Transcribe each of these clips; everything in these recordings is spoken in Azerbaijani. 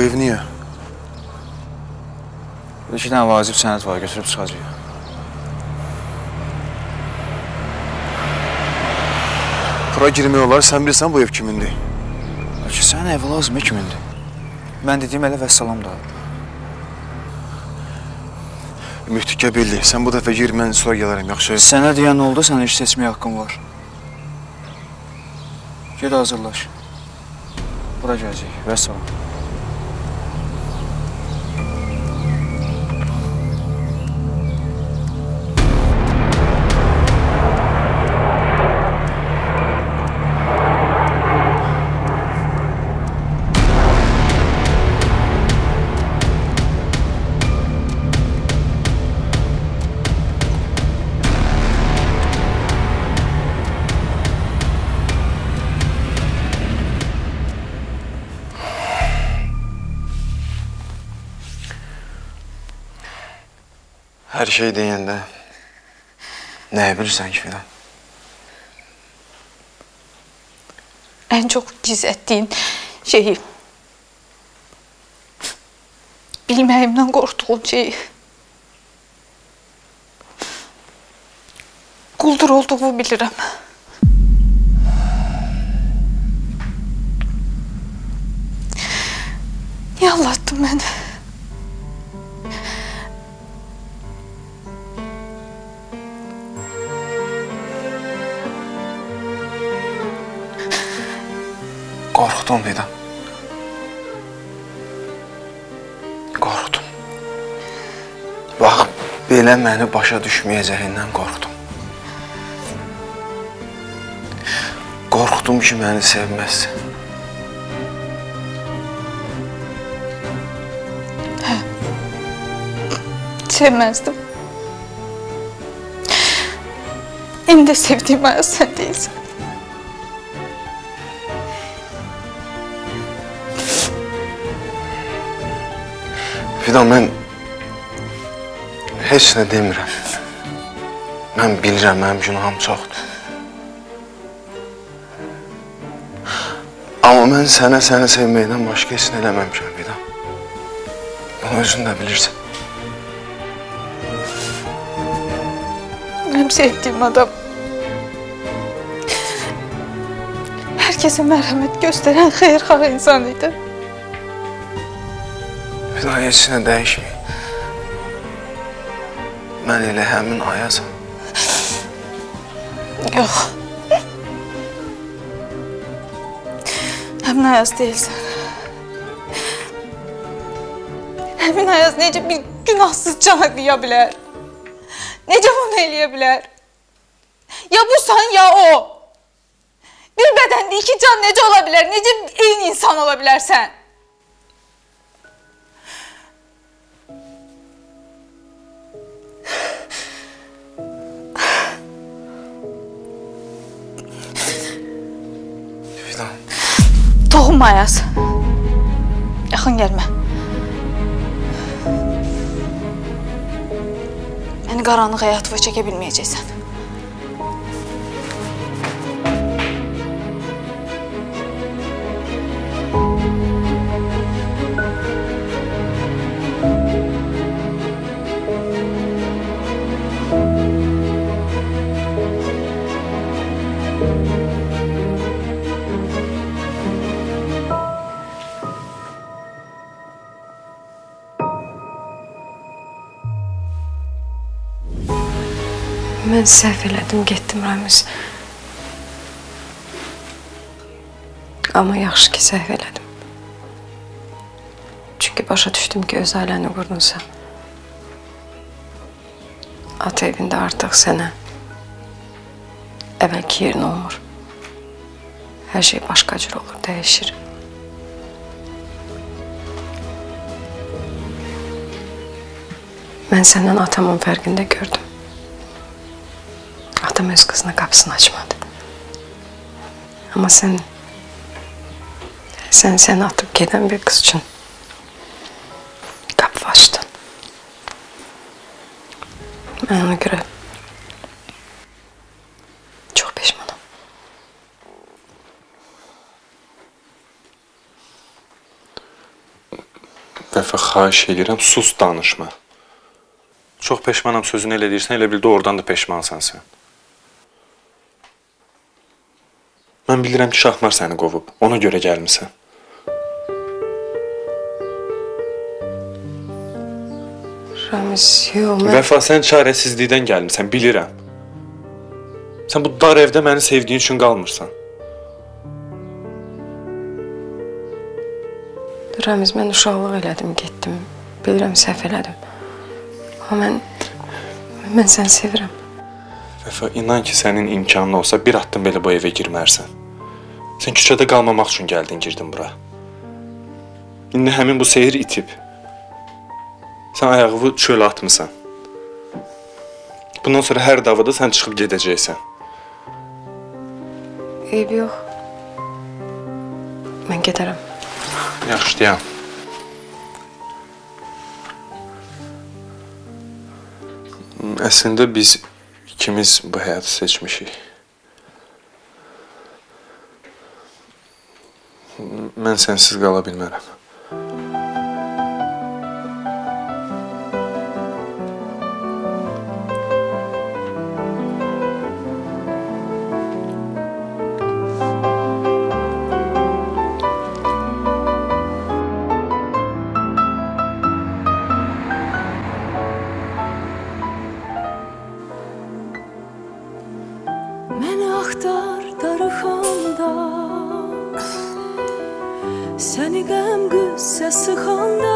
ev niyə? İki dənə vacib sənət var, götürüb çıxacaq. Bura girmək olar, sən bilirsən bu ev kimindir? Sən ev lazım, kimindir? Mən dediyim elə vəssalam da. Müftükə bildi, sən bu dəfə gir, mən sonra gələrəm, yaxşı? Sənə deyən oldu, sənin iş seçməyə haqqın var. Ged hazırlaş. Bura gələcək, vəssalam. Hər şey deyəndə nəyə bilirsən ki, filan? Ən çox gizlətdiyin şeyi, bilməyimdən qorxduğun şeyi, quldur olduğumu bilirəm. Niyə anlattın məni? Qorxdum, Fidan. Qorxdum. Bax, belə məni başa düşməyəcəyindən qorxdum. Qorxdum ki, məni sevməzsən. Hə, sevməzdim. İndi sevdiyim Ayaz sən deyilsən. Fidan, mən heç nə demirəm. Mən bilirəm, mənim günahım çoxdur. Amma mən səni sevməkdən başqa heç nə eləməmişəm, Fidan. Bunu özün də bilirsən. Mənim sevdiyim adam hər kəsə mərhəmət göstərən xeyirxah insan idi. Fidan, heç nə dəyişməyim. Mən elə həmin Ayazam. Yox. Həmin Ayaz deyilsən. Həmin Ayaz necə bir günahsız cana qıya bilər? Necə bunu eləyə bilər? Ya bu sən, ya o. Bir bədəndə iki can necə ola bilər? Necə eyni insan ola bilərsən? Toxunma Ayaz. Yaxın gəlmə. Məni qaranlıq həyatıma çəkə bilməyəcəksən. Mən səhv elədim, getdim Ramiz. Amma yaxşı ki, səhv elədim. Çünki başa düşdüm ki, öz ailəni qurdun sən. Ata evində artıq sənə əvvəlki yerin olmur. Hər şey başqa cür olur, dəyişir. Mən səndən atamın fərqində gördüm. Atam öz qızına qapısını açmadı. Amma sən atıb gedən bir qız üçün qapı açdın. Mən ona görə çox peşmanam. dəfə xahiş edirəm, sus danışma. Çox peşmanam sözünü elə deyirsən, elə bil doğrudan da peşmansan sən. Mən bilirəm ki, Şahmar səni qovub, ona görə gəlmisən. Ramiz, yox, mən... Vəfa, sən çarəsizlikdən gəlmisən, bilirəm. Sən bu dar evdə məni sevdiyin üçün qalmırsan. Ramiz, mən uşaqlıq elədim, getdim. Bilirəm, səhv elədim. Amma mən səni sevirəm. Vəfa, inan ki, sənin imkanın olsa bir addım belə bu evə girmərsən. Sən küçədə qalmamaq üçün gəldin, girdin bura. İndi həmin bu sehir itib. Sən ayağını çölə atmısan. Bundan sonra hər davada sən çıxıb gedəcəksən. Eyb yox. Mən gedərəm. Yaxşı, deyəm. Əslində biz ikimiz bu həyatı seçmişik. Mən sənsiz qala bilmərəm. Məni axtar darıxanda, səni qəm qüssə sıxanda,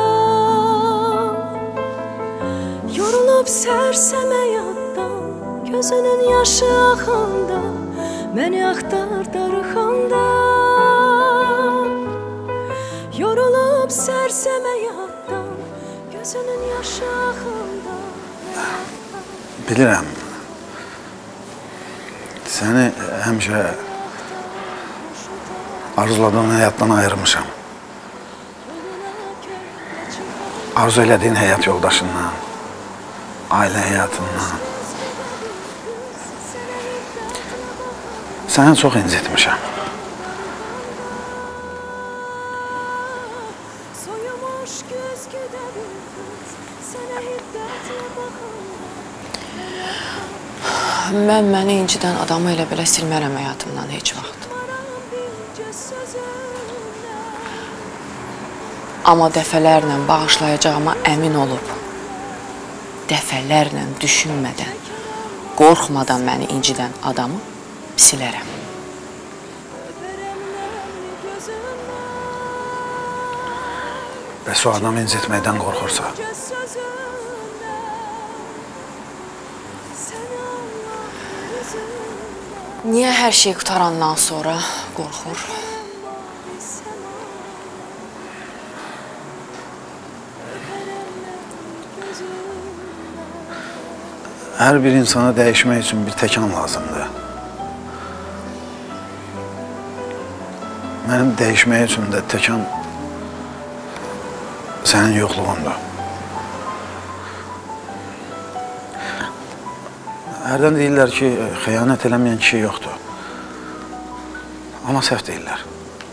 yorulub sərsəmə yaddan, gözünün yaşı axanda, məni axtar darıxanda, yorulub sərsəmə yaddan, gözünün yaşı axanda. Bilirəm. Səni həmişə arzuladığın həyatdan ayırmışam. Arzu elədiyin həyat yoldaşından, ailə həyatından. Səni çox incitmişəm. Soyumuş göz güdədir qız, sənə hiddətlə baxanda. Mən məni incidən adamı elə belə silmərəm həyatımdan heç vaxt. Amma dəfələrlə bağışlayacağıma əmin olub, dəfələrlə düşünmədən, qorxmadan məni incidən adamı silərəm. Bəs o adamı incitməkdən qorxursa? Niyə hər şey qutarandan sonra qorxur? Hər bir insana dəyişmək üçün bir təkan lazımdır. Mənim dəyişmək üçün də təkan sənin yoxluğundur. Hərdən deyirlər ki, xəyanət eləməyən kişi yoxdur. Amma səhv deyirlər.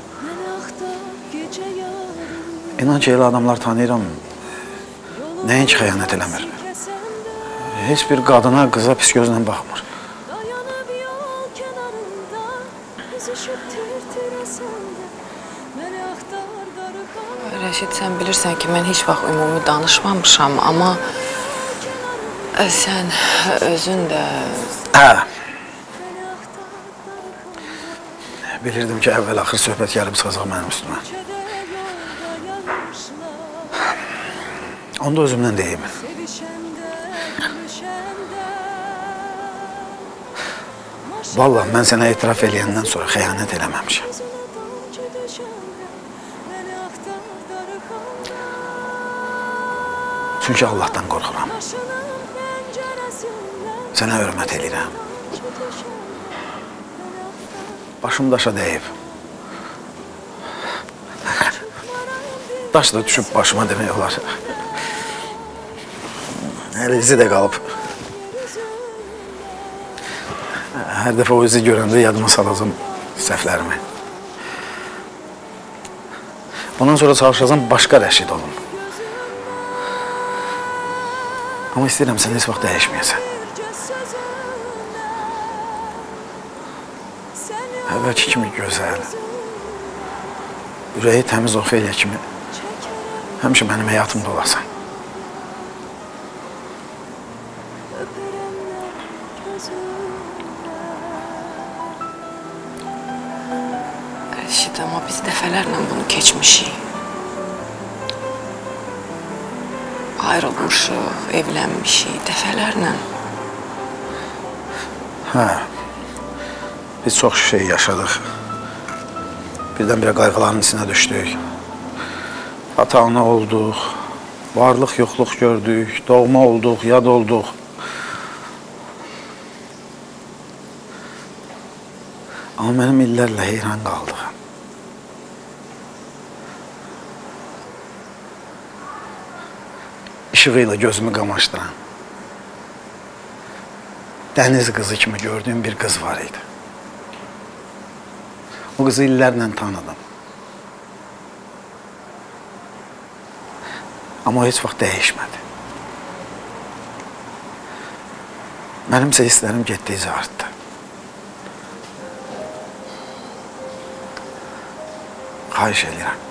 İnan ki, elə adamlar tanıyıram, nəyin ki xəyanət eləmir. Heç bir qadına, qıza pis gözlə baxmır. Rəşid, sən bilirsən ki, mən heç vaxt ümumi danışmamışam, amma sən özün də... Hə. Bilirdim ki, əvvəl-axır söhbət gəlib çıxacaq mənim üstümə. Onu da özümdən deyim. Vallahi, mən sənə etiraf eləyəndən sonra xəyanət eləməmişəm. Çünki Allahdan qorxuram. Sənə hörmət edirəm. Başım daşa dəyib. Daş da düşüb başıma demək olar. Hələ izi də qalıb. Hər dəfə o izi görəndə yadıma salacam səhvlərimi. Bundan sonra çalışacam başqa Rəşid olum. Amma istəyirəm sən heç vaxt dəyişməyəsən. Əvvəlki kimi gözəl, ürəyi təmiz Ofeliya kimi həmişə mənim həyatımda olasan. Rəşid, amma biz dəfələrlə bunu keçmişik. Ayrılmışıq, evlənmişik dəfələrlə. Hə, biz çox şey yaşadıq. Birdən-birə qayğıların içinə düşdük. Ata-ana olduq, varlıq, yoxluq gördük, doğma olduq, yad olduq. Amma mənim illərlə heyran qaldıq. İşığıyla gözümü qamaşdıran, dəniz qızı kimi gördüyüm bir qız var idi. O qızı illərlə tanıdım. Amma o heç vaxt dəyişmədi. Mənimsə hisslərim getdikcə artdı. Xahiş edirəm.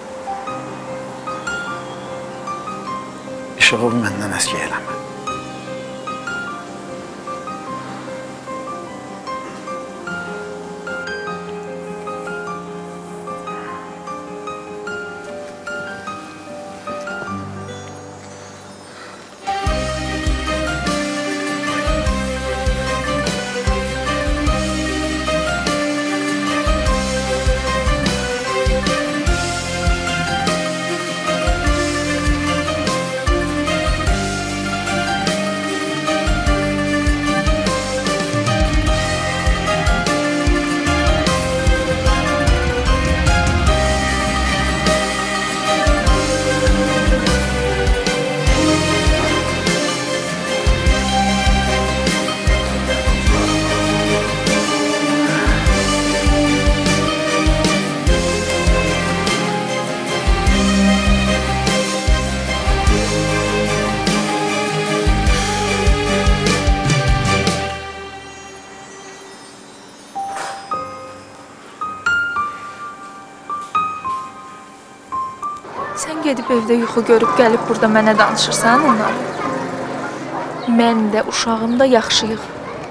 İşığı məndən əskik eləmə. Sən gedib evdə yuxu görüb gəlib burada mənə danışırsan onları. Mən də, uşağım da yaxşıyıq.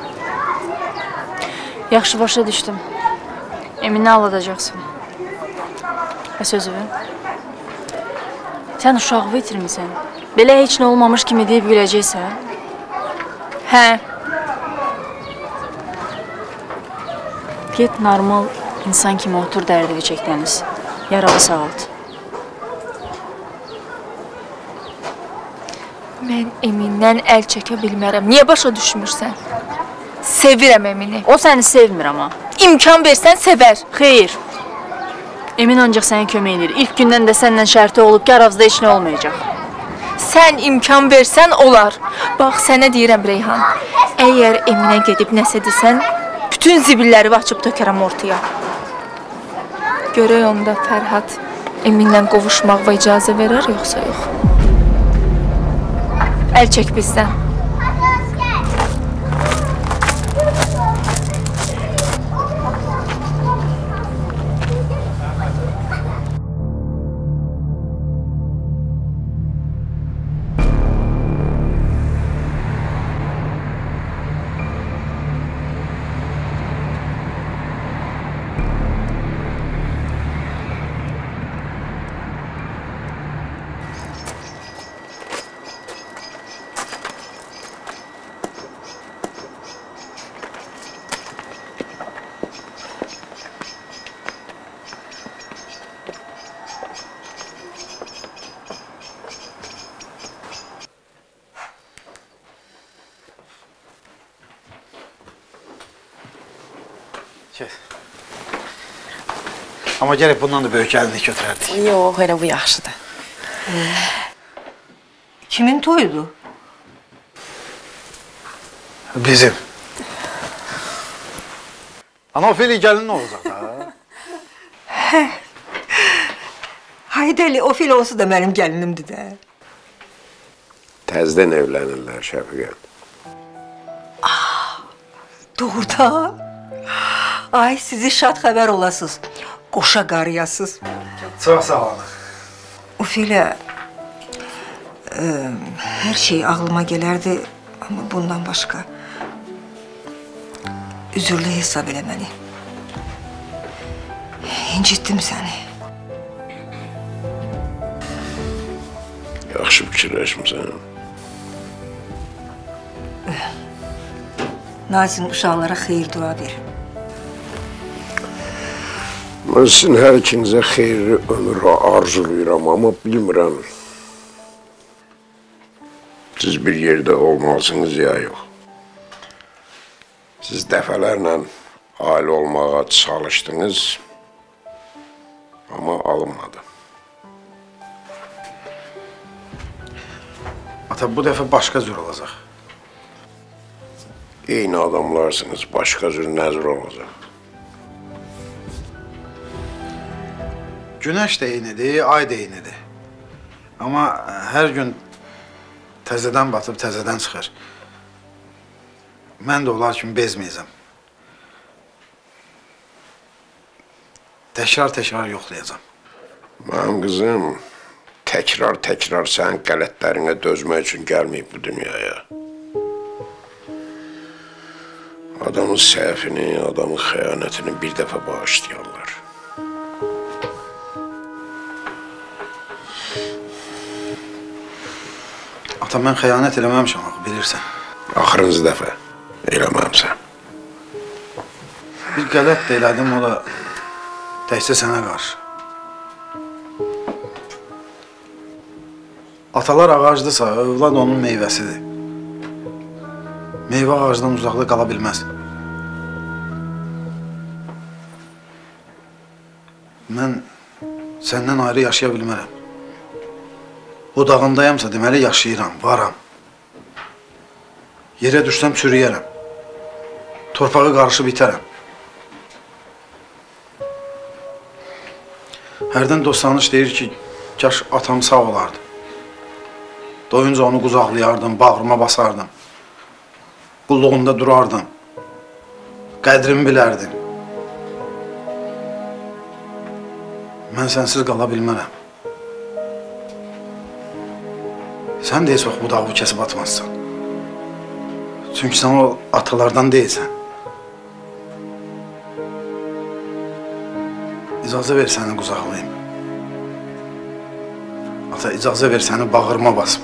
Yaxşı başa düşdüm. Eminə alacaqsan. Və sözü. Sən uşağı itirmisən. Belə heç nə olmamış kimi deyib güləcəksən. Hə. Get normal insan kimi otur dərdi çəkdəniz. Yaralı sağalt. Mən Emin'dən əl çəkə bilmərəm. Niyə başa düşmürsən? Sevirəm Emin'i. O səni sevmir amma. İmkan versən sevər. Xeyr. Emin ancaq sənə kömək edir. İlk gündən də səndən şərti olub ki, aranızda heç nə olmayacaq. Sən imkan versən olar. Bax, sənə deyirəm Reyhan. Əgər Eminə gedib nəsə desən, bütün zibilləri açıb tökərəm ortaya. Görək onda Fərhad Eminlə qovuşmağa icazə verər, yoxsa yox? Əl çək bizdən. Amma gərək bundan da böyük əlini götürərdik. Yox, elə bu yaxşıdır. Kimin toyudur? Bizim. Ana Ofeli gəlin nə olacaq da? Haydi, o fil olsa da mənim gəlinimdir də. Təzdən evlənirlər Şəfiqəm. Doğrudan. Ay sizi şad xəbər olasınız. Qoşa qarıyasınız. Çox sağ olun. Ofelia, hər şey ağlıma gələrdi, amma bundan başqa. Üzürlü hesab elə məni. İncitdim səni. Yaxşı fikirləşmirsən. Nazim uşaqlara xeyir dua ver. Mən sizin hər ikinizə xeyirli ömür arzulayıram, amma bilmirəm. Siz bir yerdə olmalısınız ya yox. Siz dəfələrlə ailə olmağa çalışdınız, amma alınmadı. Ata, bu dəfə başqa cür olacaq. Eyni adamlarsınız, başqa cür nəzir olacaq. Günəş də eynidir, ay da eynidir. Amma hər gün təzədən batıb, təzədən çıxır. Mən də onlar kimi bezməyəcəm. Təkrar yoxlayacam. Mənim qızım təkrar sənin qələtlərinə dözmək üçün gəlməyib bu dünyaya. Adamın səhvini, adamın xəyanətini bir dəfə bağışlayarlar. Ata, mən xəyanət eləməmişəm axı, bilirsən. Axırıncı dəfə eləməmsən. Bir qələt də elədim, o da təkcə sənə qarşı. Atalar ağacdırsa, övlad onun meyvəsidir. Meyvə ağacdan uzaqda qala bilməz. Mən səndən ayrı yaşaya bilmərəm. O dağındayamsa deməli yaşayıram, varam. Yerə düşsəm çürüyərəm. Torpağı qarışıb itərəm. Hərdən dostanış deyir ki, kaş atam sağ olardı. Doyunca onu qucaqlayardım, bağrıma basardım. Qulluğunda durardım. Qədrimi bilərdim. Mən sənsiz qala bilmərəm. Sən də heç vaxt bu dağı kəsib atmazsan. Çünki sən o atalardan deyilsən. İcazə ver səni qucaqlayım. Ata, icazə ver səni bağrıma basım.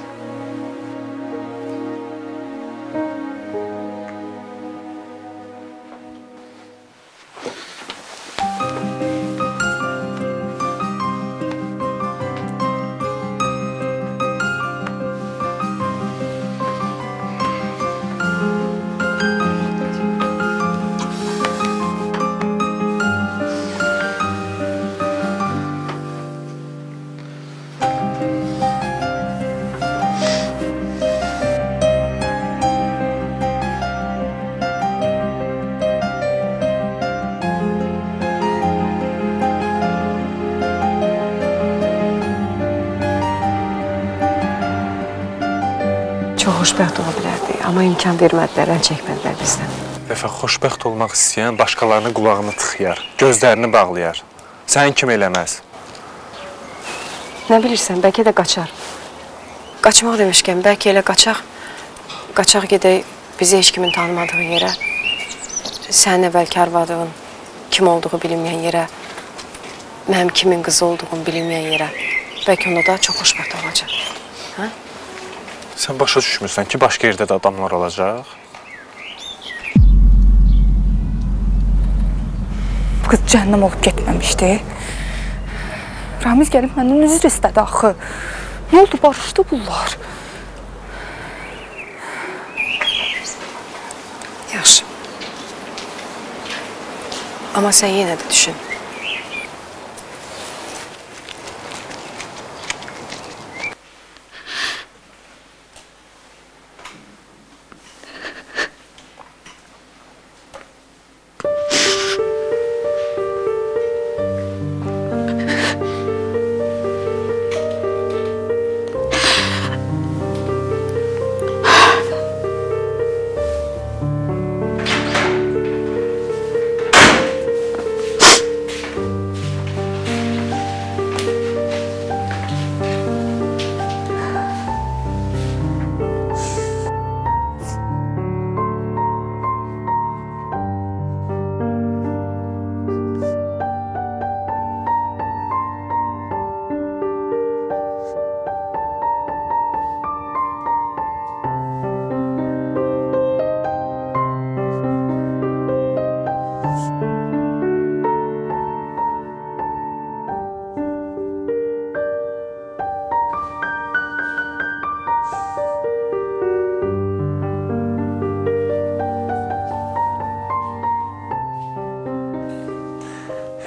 Çox xoşbəxt ola bilərdi, amma imkan vermədilər, əl çəkmədilər bizdən. Vəfa, xoşbəxt olmaq istəyən başqalarının qulağını tıxıyar, gözlərini bağlayar. Sən kim eləməz? Nə bilirsən, bəlkə də qaçar. Qaçmaq demişkən, bəlkə elə qaçaq gedək bizi heç kimin tanımadığı yerə, sənin əvvəlki arvadığın kim olduğu bilinməyən yerə, mənim kimin qızı olduğum bilinməyən yerə, bəlkə onda da çox xoşbəxt olacaq. Hə? Sən başa düşmürsən ki, başqa yerdə də adamlar olacaq? Qız cəhənnəm olub getməmişdi. Ramiz gəlib məndən üzr istədi axı. Nə oldu, barışdı bunlar? Yaxşı. Amma sən yenə də düşün.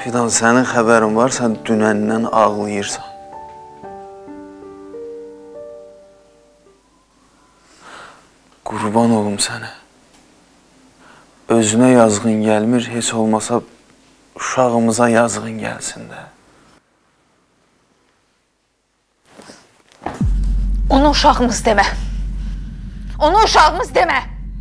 Fidan, sənin xəbərin var, sən dünəndən ağlayırsan. Qurban olum sənə. Özünə yazğın gəlmir, heç olmasa uşağımıza yazğın gəlsin də. Onu uşağımız demə. Onu uşağımız demə.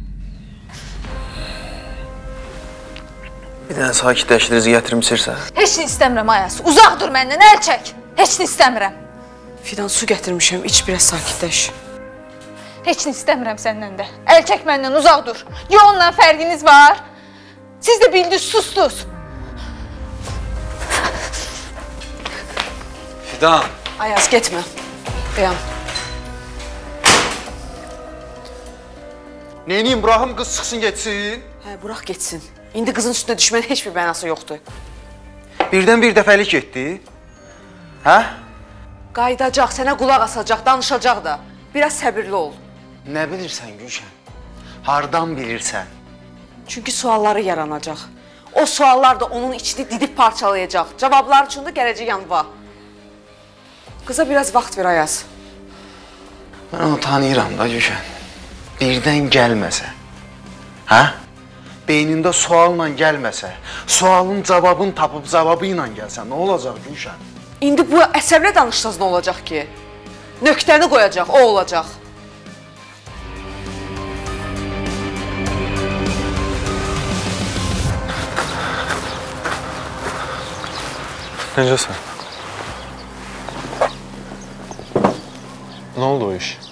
Bir dənə sakitləşdirici gətirmişsən. Heç nə istəmirəm Ayas. Uzaq dur məndən, əl çək. Heç nə istəmirəm. Fidan, su gətirmişəm, iç biraz sakitləş. Heç nə istəmirəm səndən də. Əl çək məndən, uzaq dur. Ya onunla fərqiniz var? Siz də bildiniz, susdunuz. Fidan. Ayaz, getmə. Dayan. Neyniyim, buraxım qız çıxsın, geçsin? Hə, burax getsin. İndi qızın üstünə düşmənin heç bir mənası yoxdur. Birdən bir dəfəlik getdi. Hə? Qaydacaq, sənə qulaq asacaq, danışacaq da. Biraz səbirli ol. Nə bilirsən Gülşən? Hardan bilirsən? Çünki sualları yaranacaq. O suallar da onun içini didib parçalayacaq. Cavablar üçün də gələcək yanva. Qıza biraz vaxt ver Ayaz. Mən onu tanıyıram da Gülşən. Birdən gəlməsə. Hə? Beynində sualla gəlməsə, sualın cavabını tapıb cavabı ilə gəlsən, nə olacaq Gülşən? İndi bu əsəblə danışsaz nə olacaq ki? Nöqtəni qoyacaq, o olacaq. Necəsən? Nə oldu o iş?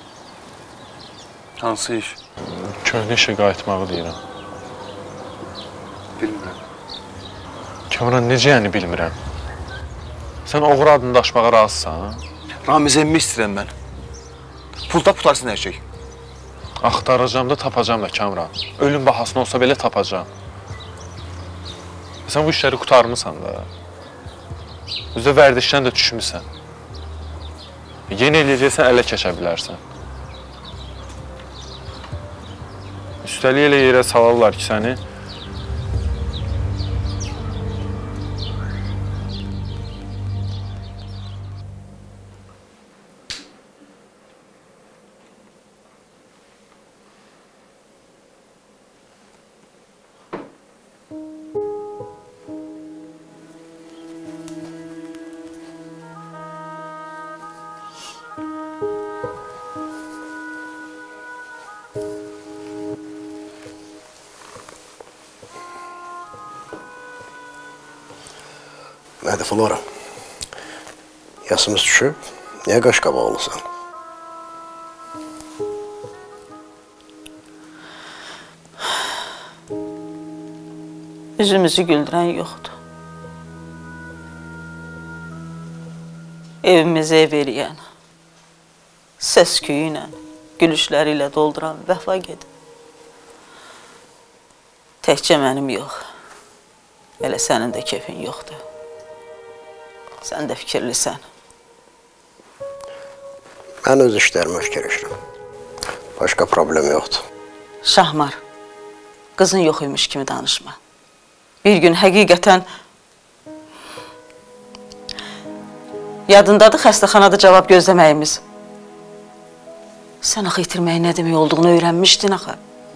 Hansı iş? Köhnə işə qayıtmağı deyirəm. Bilmirəm. Kamran, necə yəni bilmirəm? Sən oğru adını daşmağa razısan? Ramiz emmi istəyirəm mən. Pulda putarsın hər şey. Axtaracam da tapacam da Kamran. Ölüm bahasına olsa belə tapacam. Sən bu işləri qutarmısan da. Üzə vərdişdən də düşmüsən. Yeni eləyəcəksən, ələ keçə bilərsən. Üstəlik elə yerə salarlar ki səni. Nədir Flora? Yasımız düşüb, niyə qaşqaba olursan? Üzümüzü güldürən yoxdur. Evimizi ev eləyən, səs-küyü ilə, gülüşləri ilə dolduran vəfa gedib. Təkcə mənim yox, elə sənin də keyfin yoxdur. Sən də fikirlisən. Mən öz işlərimi fikirləşirəm. Başqa problem yoxdur. Şahmar, qızın yox imiş kimi danışma. Bir gün həqiqətən yadındadır xəstəxanada cavab gözləməyimiz. Sən axı itirməyin nə demək olduğunu öyrənmişdin axı.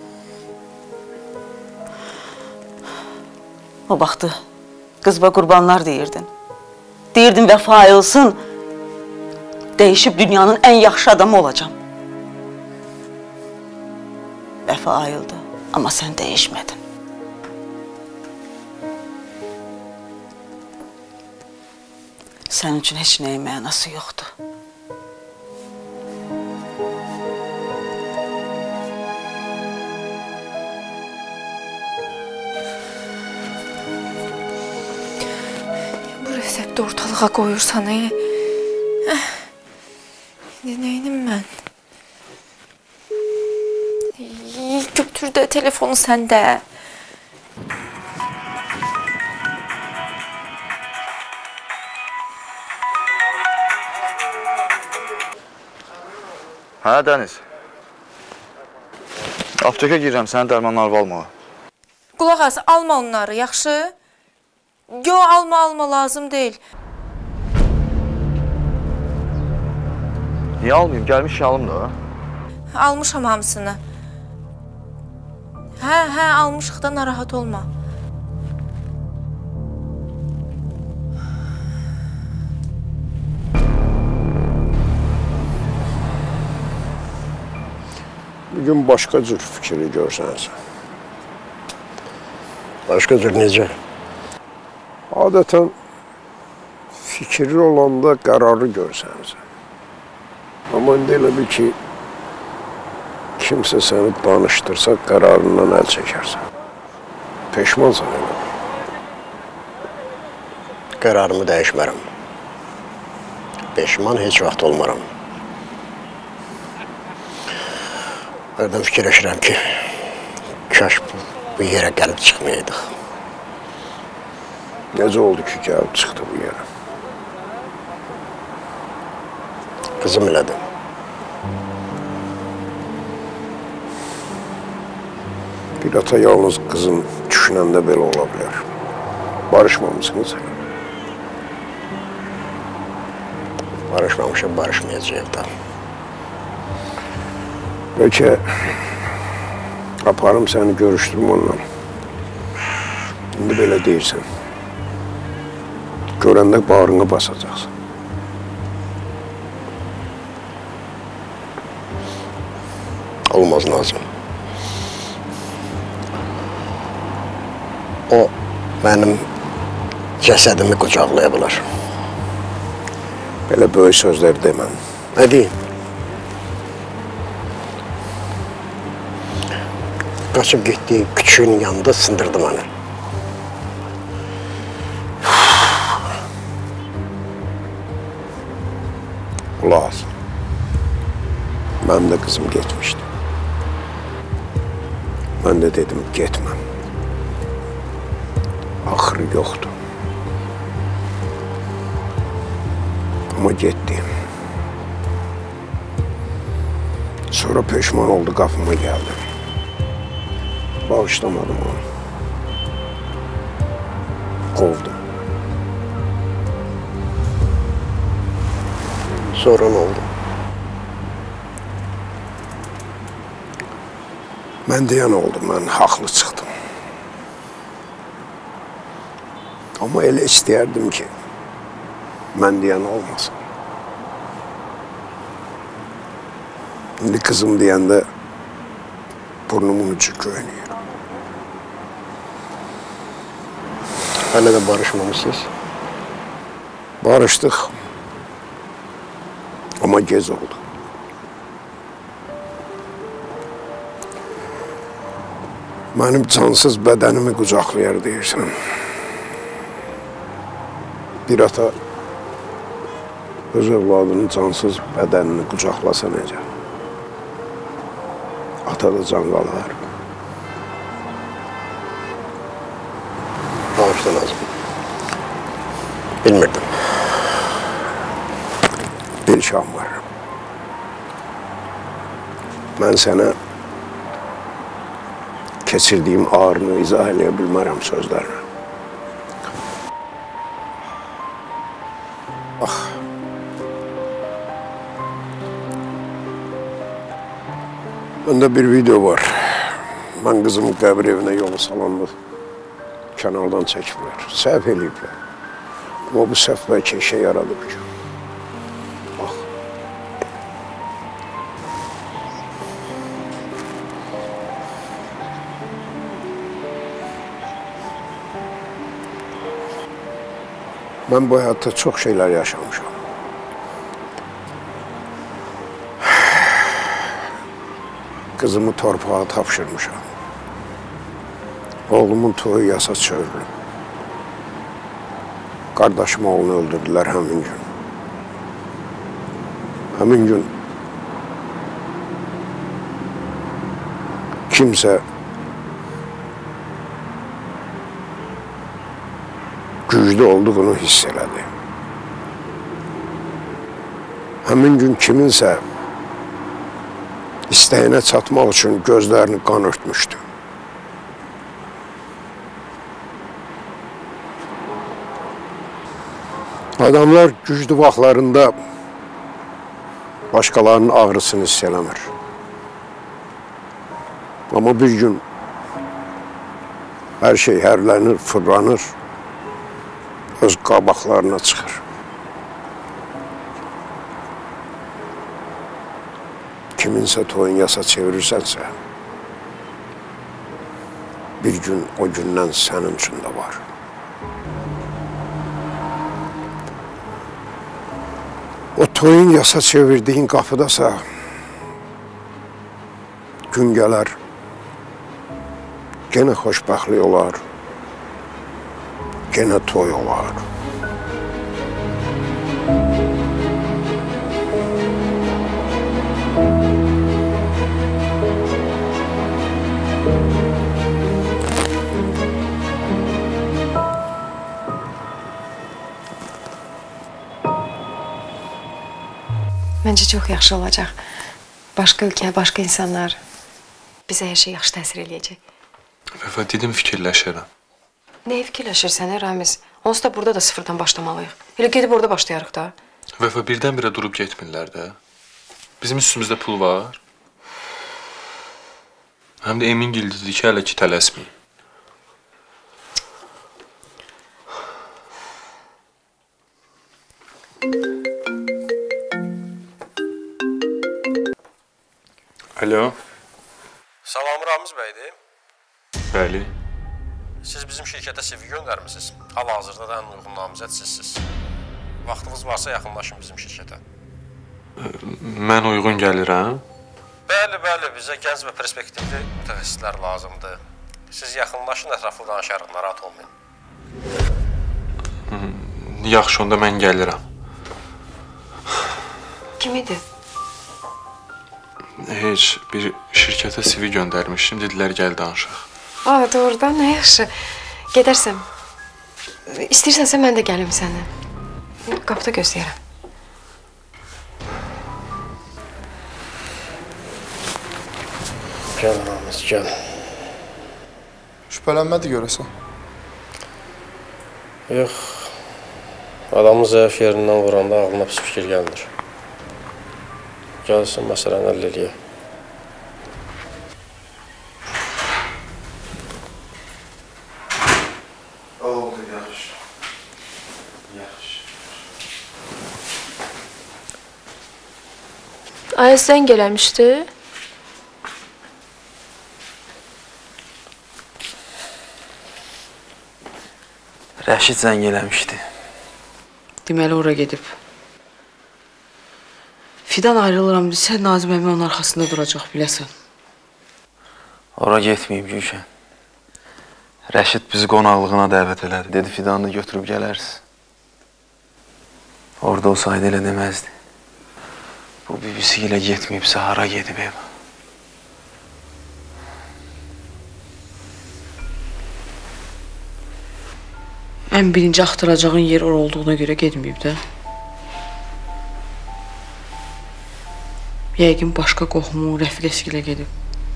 O vaxtı qız və qurbanlar deyirdin. Deyirdin vəfa ayılsın, dəyişib dünyanın ən yaxşı adamı olacam. Vəfa ayıldı, amma sən dəyişmədin. Sənin üçün heç nəyin mənası yoxdur. Resepti ortalığa qoyursan, İndi neynim mən? Götür də telefonu səndə. Hə, Dəniz. Apteka girirəm, sənin dərmanlarını almağa. Qulaq as, alma onları, yaxşı? Yo, alma lazım deyil. Niyə almayayım? Gəlmiş alım da. Almışam hamısını. Hə, almışıq da, narahat olma. Bugün başqa cür fikri görsənsən. Başqa cür necə? Adətən fikri olanda qərarı görsənsən. Amma indi elə bil ki, kimsə səni danışdırsa qərarından əl çəkərsən. Peşmansan elə. Qərarımı dəyişmərəm. Peşman heç vaxt olmaram. Hərdən fikirləşirəm ki, kaş bu yerə gəlib çıxmayaydıq. Necə oldu ki, gəlib çıxdı bu yerə? Qızım elədim. Bir ata yalnız qızın düşünəndə belə ola bilər. Barışmamışsınız hələ. Barışmamışıq, barışmayacaq da. Bəlkə aparım səni görüşdürüm onunla. İndi belə deyirsən. Görəndə bağrını basacaqsın. Olmaz Nazım. O mənim cəsədimi qucaqlaya bilər. Belə böyük sözlər deməm. Nə deyim? Qaçıb getdiyi küçüğün yanında sındırdı məni. Qulaq as. Mənim də qızım getmişdi. Mən də dedim, getməm. Axırı yoxdur. Amma getdim. Sonra peşman oldu, qapıma gəldim. Bağışlamadım onu. Qovdum. Sonra nə oldu? Mən deyən oldum, mən haqlı çıxdım. Amma elə istəyərdim ki, mən deyən olmasın. İndi qızım deyəndə burnumun ucu göynüyor. Hələ də barışmamışsınız? Barışdıq. Amma gec oldu. Mənim cansız bədənimi qucaqlayar deyirsən. Bir ata öz övladının cansız bədənini qucaqlasa necə? Ata da can qalar. Bağışla Nazım. Bilmirdim. Bir şan var. Mən sənə keçirdiyim ağrını izah eləyə bilmərəm sözlərlə. Bax. Məndə bir video var. Mən qızımın qəbir evinə yolu salanda kənardan çəkiblər. Səhv eləyiblər. Amma bu səhv bəlkə işə yaradı bir gün. Bax. Mən bu həyatda çox şeylər yaşamışam. Qızımı torpağa tapşırmışam. Oğlumun toyu yasa çövülüb. Qardaşım oğlunu öldürdülər həmin gün. Həmin gün kimsə güclü olduğunu hiss elədi. Həmin gün kiminsə istəyinə çatmaq üçün gözlərini qan örtmüşdü. Adamlar güclü vaxtlarında başqalarının ağrısını hiss eləmir. Ama bir gün her şey hərlənir, fırlanır, öz qabaqlarına çıxır. Kiminsə toyun yasa çevirirsənsə, bir gün o gündən sənin üçün də var. O toyun yasa çevirdiğin qapıdasa, gün gələr, gene xoşbəxtlik olar, gene toy olar. Məncə çox yaxşı olacaq. Başqa ölkə, başqa insanlar bizə hər şey yaxşı təsir eləyəcək. Vəfa, dedim fikirləşirəm. Nəyə fikirləşirsən, Ramiz? Onsuz da burada da sıfırdan başlamalıyıq. Elə gedib orada başlayarıq da. Vəfa, birdən-birə durub getmirlər də. Bizim üstümüzdə pul var. Həm də Emin Gil dedi ki, hələ ki tələsməyin. Alo. Salam, Ramiz bəydir. Bəli. Siz bizim şirkətə CV göndərmisiniz. Hal-hazırda da ən uyğun namizəd sizsiz. Vaxtınız varsa yaxınlaşın bizim şirkətə. Mən uyğun gəlirəm. Bəli, bizə gənc və perspektivli mütəxəssislər lazımdır. Siz yaxınlaşın, ətraflı danışarıq, narahat olmayın. Yaxşı, onda mən gəlirəm. Kim idi? Heç, bir şirkətə CV göndərmişdim, dedilər gəl danışaq. Aa, doğrudan, nə yaxşı. Gedərsən. İstəyirsənsə mən də gəlim səndən. Qapıda gözləyərəm. Gəl, Ramiz, gəl. Şübhələnmədi görəsən? Yox, adamın zəif yerindən vuranda ağlına pis fikir gəlmir. Gəlsin, məsələni həll eləyək. Oldu, yaxşı. Ayaz zəng eləmişdi. Rəşid zəng eləmişdi. Deməli, ora gedib. Fidan ayrılıram desə, Nazim əmi onun arxasında duracaq, biləsən. Ora getməyib Gülşən. Rəşid bizi qonaqlığına dəvət elədi. Dedi, Fidanı götürüb gələrsiz. Orada olsaydı elə deməzdi. Bu bibisi ilə getməyibsə, hara gedib ev? Ən birinci axtaracağın yer ora olduğuna görə getməyib də. Yəqin başqa qohumu, rəfiqəsi ilə gedib.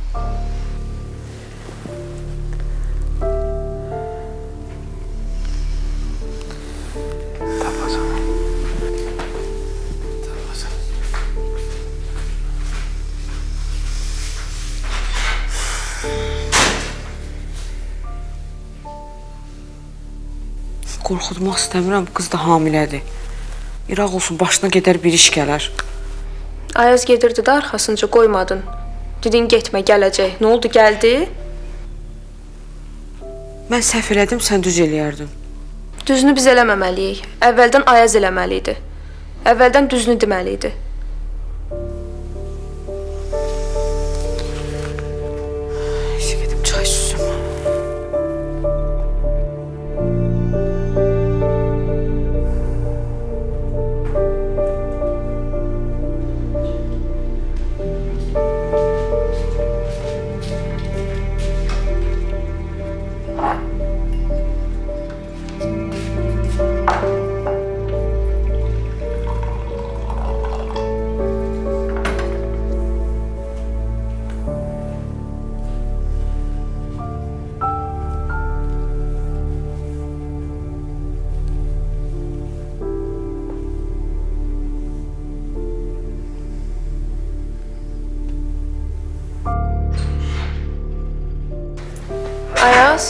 Qorxutmaq istəmirəm, qız da hamilədir. İraq olsun, başına gedər bir iş gələr. Ayaz gedirdi də arxasınca qoymadın. Dedin getmə, gələcək. Nə oldu, gəldi? Mən səhv elədim, sən düz eləyərdin. Düzünü biz eləməməliyik. Əvvəldən Ayaz eləməli idi. Əvvəldən düzünü deməli idi. Gedim çay süsüm. Ayaz.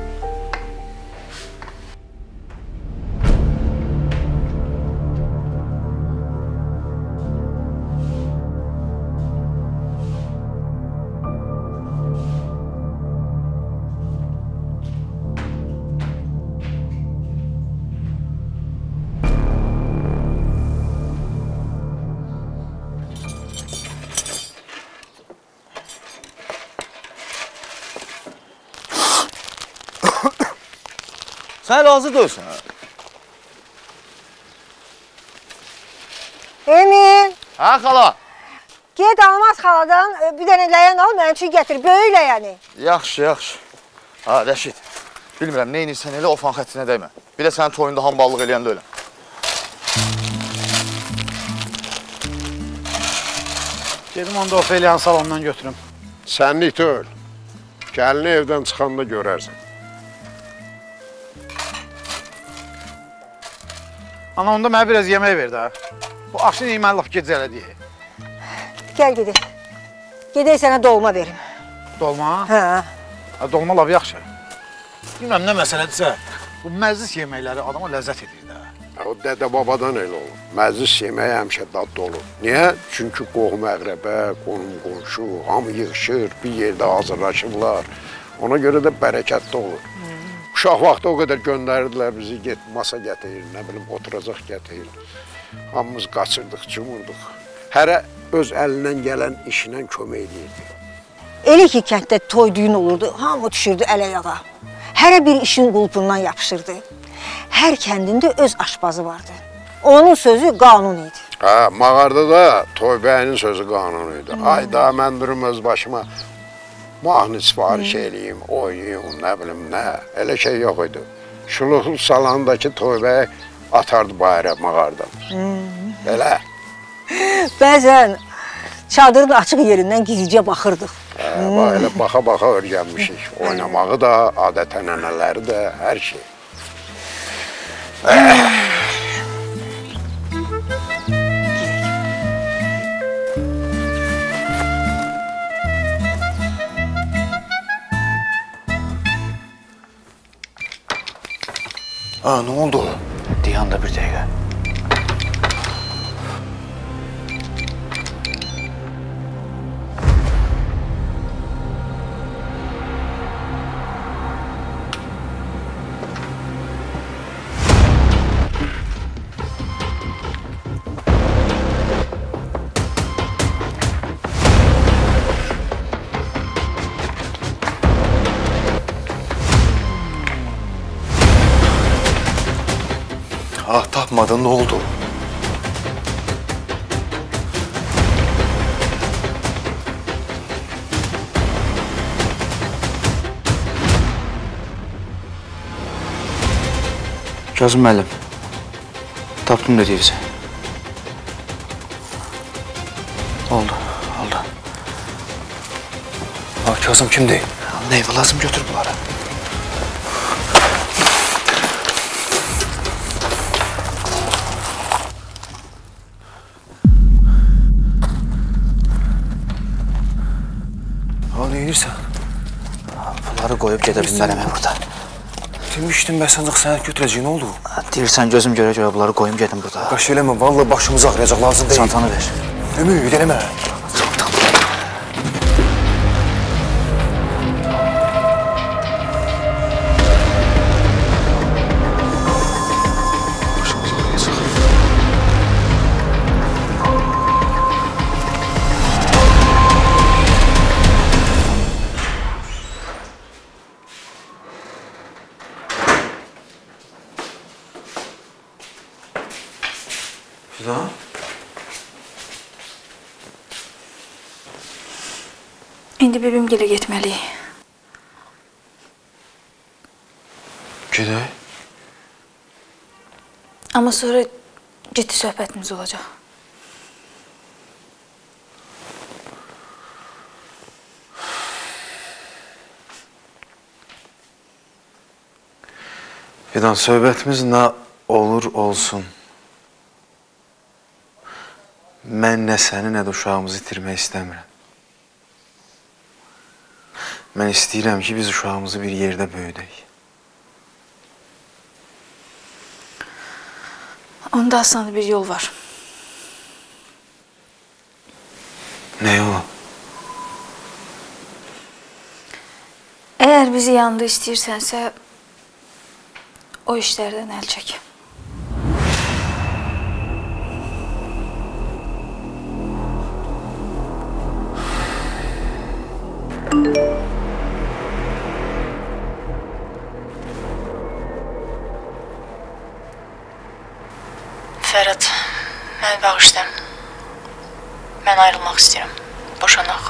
Sən razı deyilsən. Emin. Hə, xala. Get Almaz xaladan bir dənə ləyən al, mənim üçün gətir. Böyük ləyəni. Yaxşı, yaxşı. Ha, Rəşid. Bilmirəm, nə inirsən elə ofan xəttinə dəymə. Bir də sənin toyunda hamballıq eləyəndə öyle. Gedim onda Ofeliyanın salonundan götürüm. Sənlik deyil. Gəlini evdən çıxanda görərsən. Ana, onda mənə biraz yemək ver də. Bu akşam yeməli laf gecə elədik. Gəl gedək. Gedək sənə dolma verim. Dolma? Hə. Dolma laf yaxşı. Bilməm nə məsələdirsə, bu məclis yeməkləri adama ləzzət edir də. O dədə babadan elə olur. Məclis yeməyi həmişə dadlı olur. Niyə? Çünki qohum əqrəbə, qonum qonşu, hamı yığışır, bir yerdə hazırlaşırlar. Ona görə də bərəkətli olur. Uşaq vaxtı o qədər göndərirdilər bizi, get masa gətirir, nə bilim, oturacaq gətirir. Hamımız qaçırdıq, cumurdıq. Hərə öz əlindən gələn işinə kömək edirdi. Elə ki, kənddə toy düyün olurdu, hamı düşürdü əl-ayağa. Hərə bir işin qulpundan yapışırdı. Hər kəndində öz aşpazı vardı. Onun sözü qanun idi. Hə, mağarda da toy bəyinin sözü qanun idi. Ay da, mən durum öz başıma mahnı sifariş eləyim, oynayım, nə bilim, nə. Elə şey yox idi. Şuluqlu salondakı toy bəy atardı bayra mağardan. Elə. Bəzən çadırın açıq yerindən gizlicə baxırdıq. Elə baxa-baxa öyrənmişik. Oynamağı da, adət-ənənələri də, hər şey. Ha, nə oldu? Dayan da bir dəqiqə. Ah, tapmadın, ne oldu? Kazım müəllim, tapdım da deyirsən. Oldu, oldu. Ha, Kazım kimdir? Neyve lazım götür bunları. Ha, ne edirsən? Bunları koyup gedə bilmərəm burada. Demişdim ben sana sənət götürəcək, ne oldu? Deyirsən gözüm görə bunları koyum gedim burada. Qaş eləmə, vallahi başımız ağrıyacaq, lazım deyil. Çantanı ver. Ümid eləmə. Fidan? İndi bibimgilə getməliyik. Gedək. Amma sonra ciddi söhbətimiz olacaq. Fidan, söhbətimiz nə olur olsun. Mən nə səni, nə də uşağımızı itirmək istəmirəm. Mən istəyirəm ki, biz uşağımızı bir yerdə böyüdək. Onda asan bir yol var. Nə yolu? Əgər bizi yanında istəyirsənsə, o işlərdən əl çək. Fərad, məni bağışla. Mən ayrılmaq istəyirəm. Boşanaq.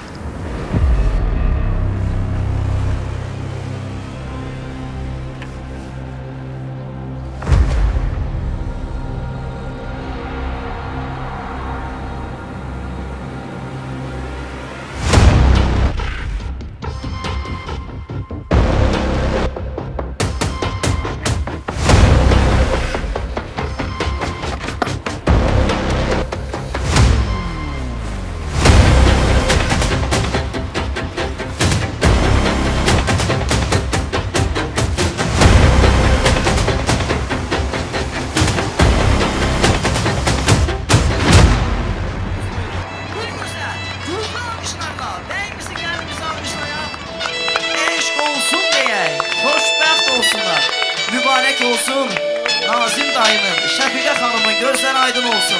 Mübarək olsun, Nazim dayının, Şəfiqə xanımın gözləri aydın olsun.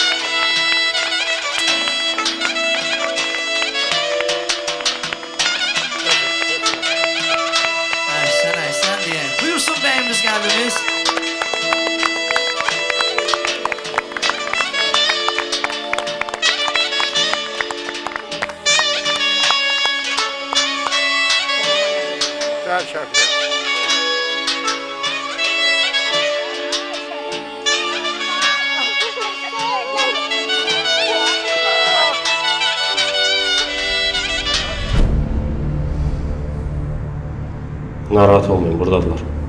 Əhsən deyək. Buyursun bəyimiz gəldiniz. Gəl Şəfiqə. Narahat olmayın, buradadılar.